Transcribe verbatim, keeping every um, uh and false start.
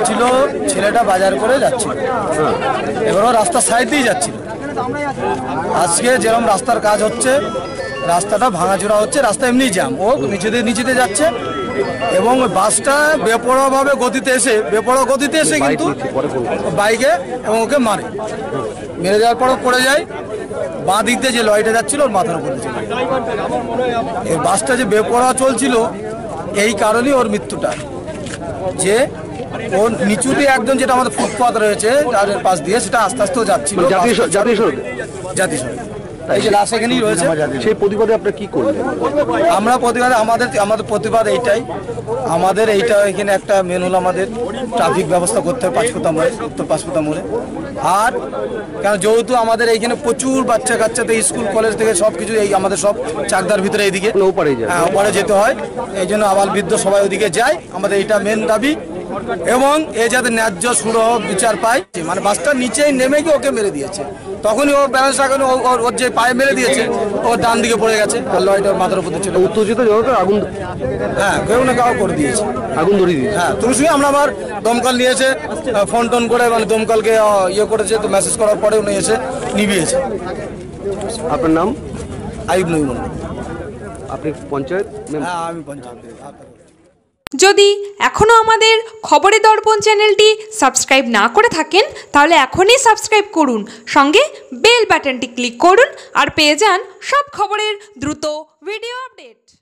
বলছিল ছেলেটা বাজার করে যাচ্ছিল, এবারও রাস্তার সাইড দিয়ে যাচ্ছিল। আজকে যেরকম রাস্তার কাজ হচ্ছে, রাস্তাটা ভাঙাচোরা হচ্ছে, রাস্তা এমনি জ্যাম, ও নিচেতে নিচেতে যাচ্ছে এবং বাসটা বেপরোয়াভাবে গতিতে এসে বেপরোয়া গতিতে এসে কিন্তু বাইকে এবং ওকে মারে, মেরে যাওয়ার পরও পড়ে যায়। বাঁ দিক দিয়ে যে লরিটা যাচ্ছিল ওর মাথার উপরে ছিল। এই বাসটা যে বেপরোয়া চলছিল এই কারণেই ওর মৃত্যুটা, যে ওর নিচুতে একদম যেটা আমাদের ফুটপাথ রয়েছে তার পাশ দিয়ে সেটা আস্তে আস্তেও যাচ্ছিল জাতীয় সড়ক। জাতীয় সড়ক এই যে লাশ এখানেই রয়েছে। সেই প্রতিবাদে আপনারা কি করলেন? আমরা প্রতিবাদে আমাদের আমাদের প্রতিবাদ এইটাই, আমাদের এইটা এখানে একটা মেন হলো আমাদের ট্রাফিক ব্যবস্থা করতে হবে পাঁচফোঁটা মোড়ে, উত্তর পাঁচফোঁটা মোড়ে। আর কেন যেহেতু আমাদের এইখানে প্রচুর বাচ্চা কাচ্চাতে স্কুল কলেজ থেকে সব কিছু এই আমাদের সব চাকদার ভিতরে এইদিকে হ্যাঁ ওপারে যেতে হয়, এই জন্য আবাল বৃদ্ধ সবাই ওদিকে যায়। আমাদের এইটা মেন দাবি এবং এ যাতে ন্যায্য সুরহ বিচার পায়। মানে বাসটা নিচেই নেমে গিয়ে ওকে মেরে দিয়েছে, তখনই ও ব্যালেন্স রাখেনি, ওর যে পায়ে মেরে দিয়েছে ওর ডান দিকে পড়ে গেছে আর লরিটা মাথার উপর ছিল। উত্তেজিত জনতা আগুন হ্যাঁ কেউ না কাউ করে দিয়েছে, আগুন ধরিয়ে দিয়েছে। হ্যাঁ তুমি শুনে আমরা আবার দমকল নিয়েছে, ফোন টোন করে মানে দমকলকে ইয়ে করেছে, তো মেসেজ করার পরে উনি এসে নিভিয়েছে। আপনার নাম? আইব নই মন্ডল। আপনি পঞ্চায়েত? হ্যাঁ আমি পঞ্চায়েত। যদি এখনও আমাদের খবরের দর্পণ চ্যানেলটি সাবস্ক্রাইব না করে থাকেন তাহলে এখনই সাবস্ক্রাইব করুন, সঙ্গে বেল বাটনটি ক্লিক করুন আর পেয়ে যান সব খবরের দ্রুত ভিডিও আপডেট।